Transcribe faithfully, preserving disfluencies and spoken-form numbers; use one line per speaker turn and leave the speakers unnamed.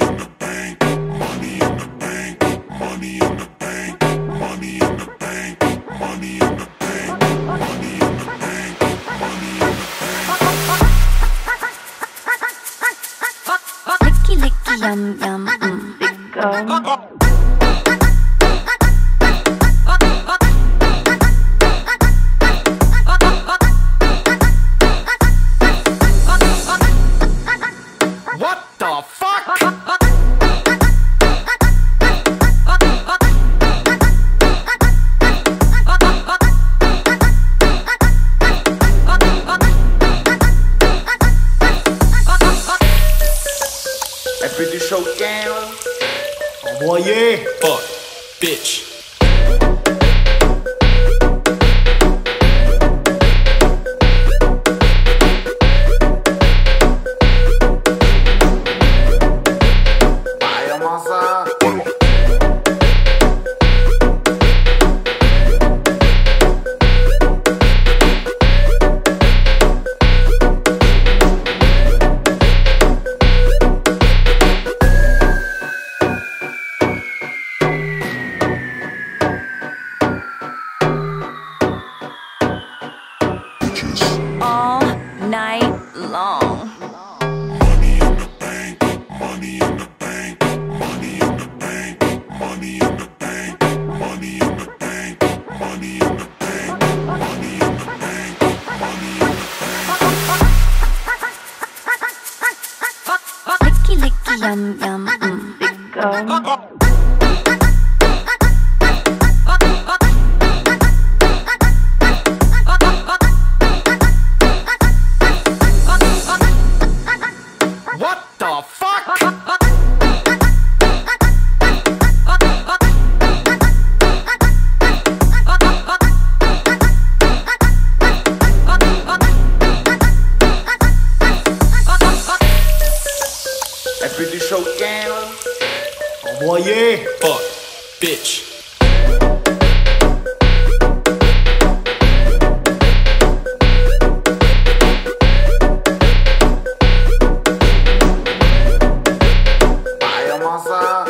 Yum, yum, mm, big girl.
What the fuck?
Every show down.
Envoyé. Fuck, bitch.
Vaya masa.
All night long.
Money in the bank, money in the bank, money in the bank, money in the bank, money in the bank, money in the bank, money in the bank, money in the bank.
Licky, licky, yum, yum, mm, big girl.
What the fuck?
Every show down.
Envoyé. Fuck, bitch.
Vaya masa.